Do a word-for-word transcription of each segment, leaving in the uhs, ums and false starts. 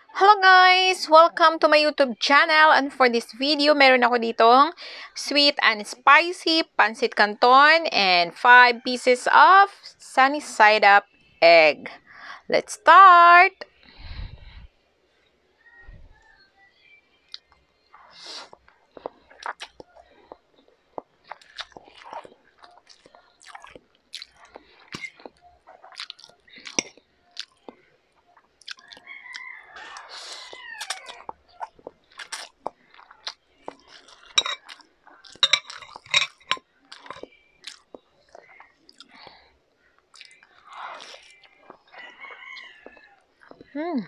Hello guys! Welcome to my YouTube channel, and for this video, meron ako ditong sweet and spicy pancit canton and five pieces of sunny side up egg. Let's start! Hmm.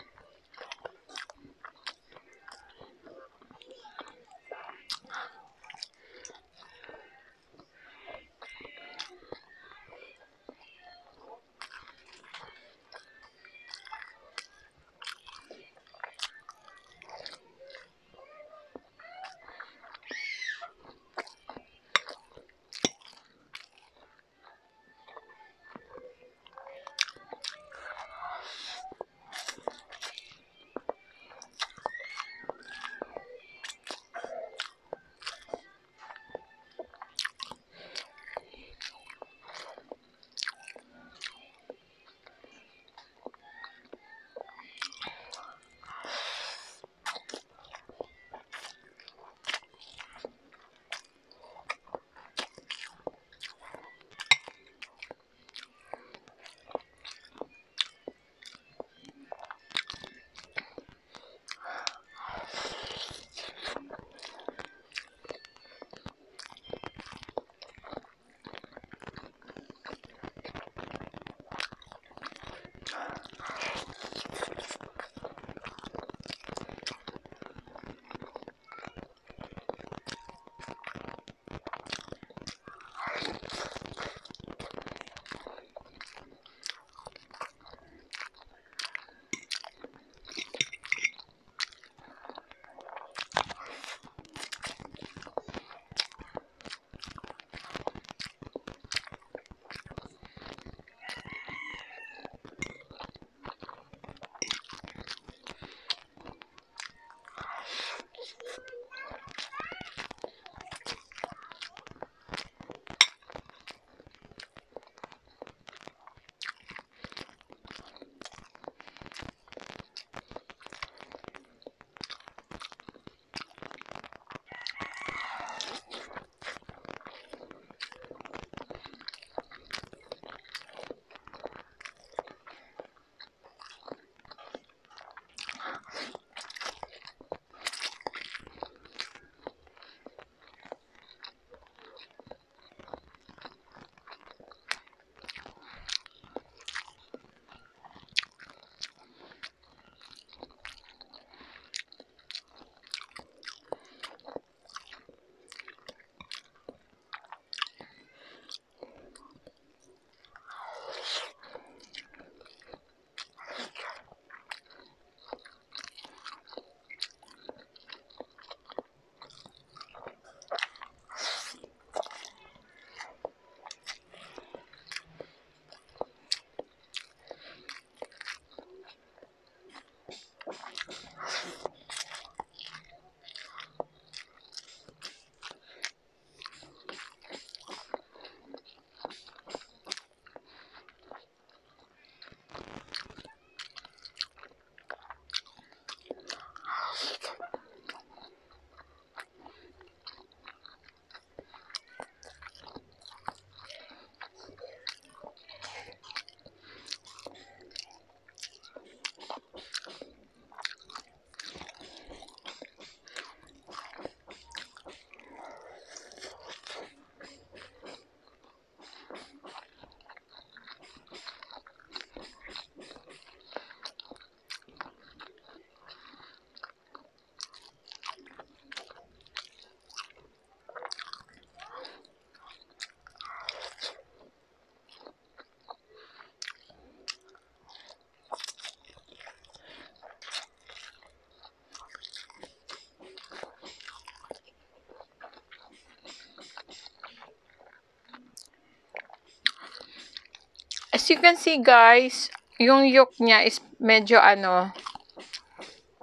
As you can see guys, yung yolk niya is medyo ano,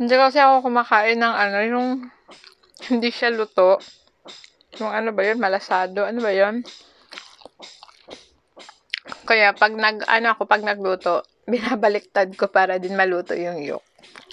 Hindi kasi ako kumakain ng ano, yung hindi siya luto. Yung ano ba yun, malasado. Ano ba yun? Kaya pag nag, ano ako, pag nagluto, binabaliktad ko para din maluto yung yolk.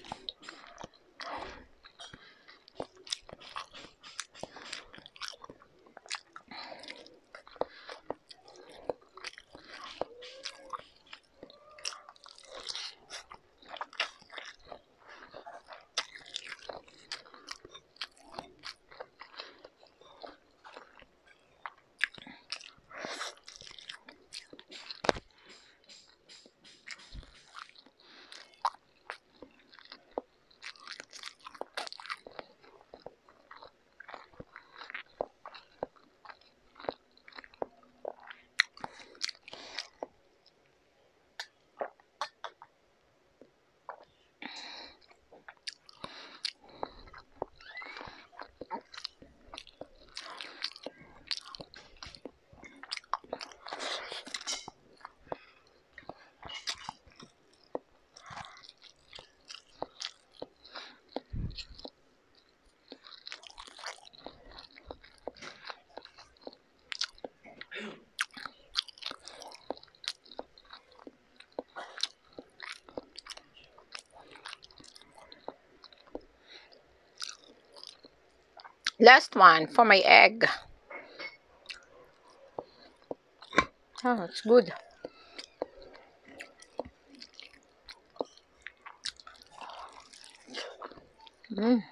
Last one for my egg. Oh, it's good. Mm.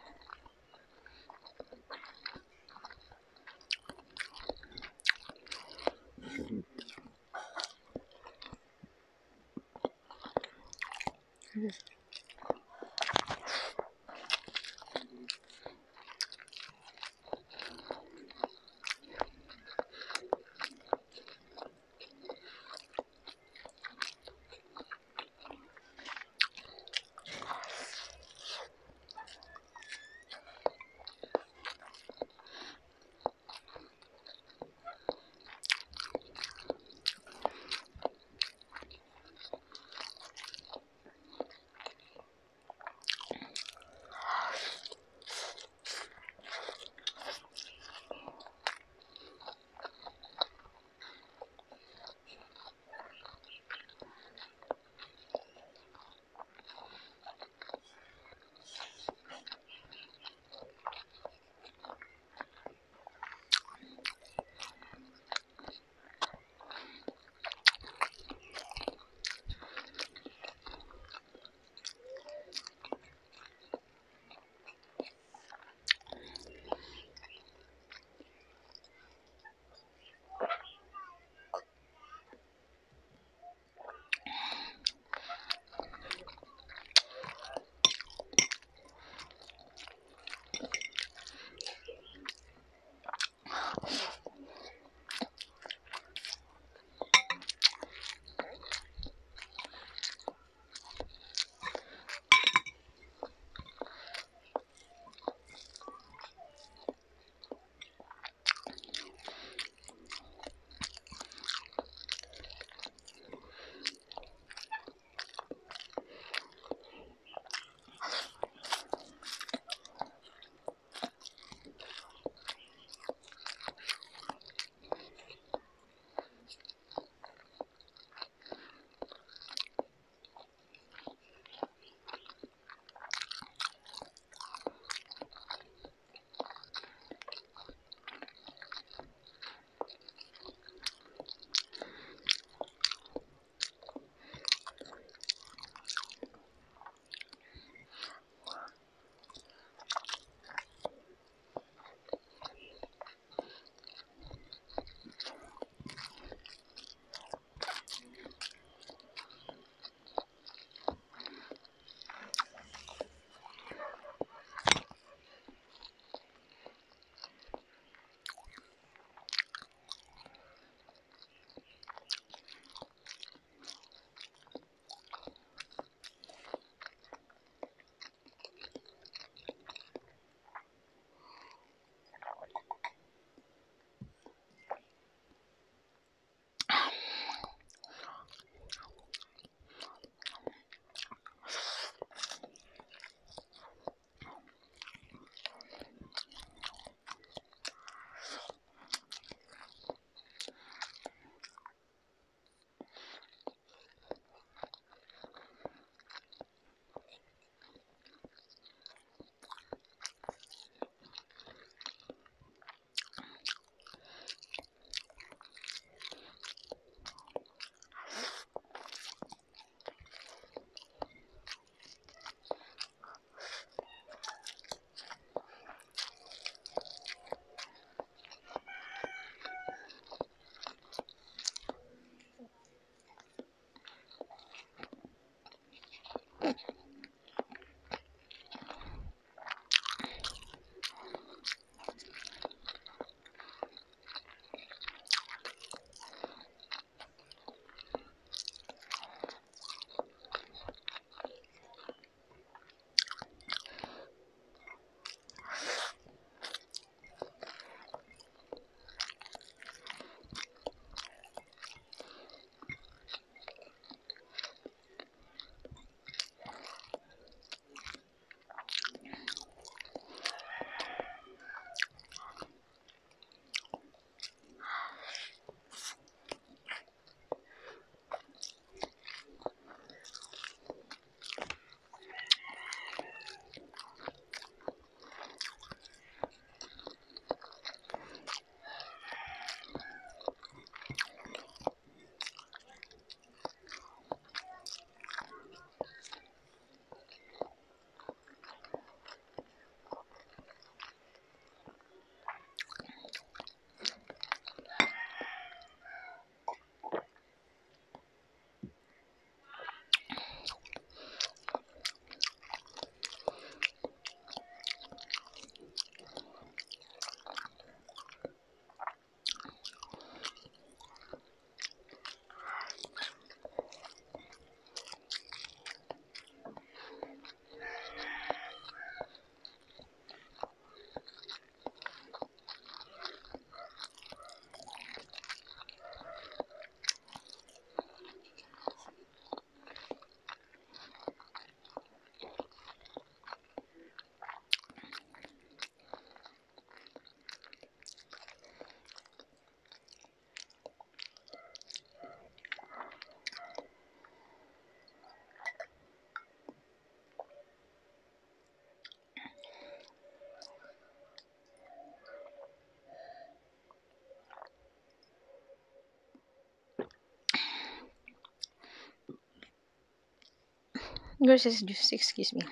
Versus juice, excuse me.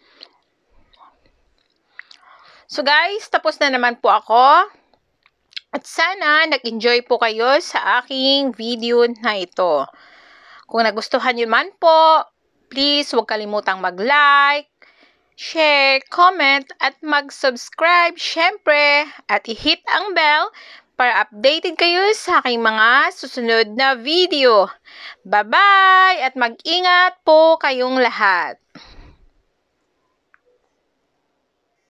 So guys, tapos na naman po ako. At sana nag-enjoy po kayo sa aking video na ito. Kung nagustuhan nyo man po, please huwag kalimutang mag-like, share, comment, at mag-subscribe syempre at i-hit ang bell para updated kayo sa aking mga susunod na video. Bye-bye at mag-ingat po kayong lahat.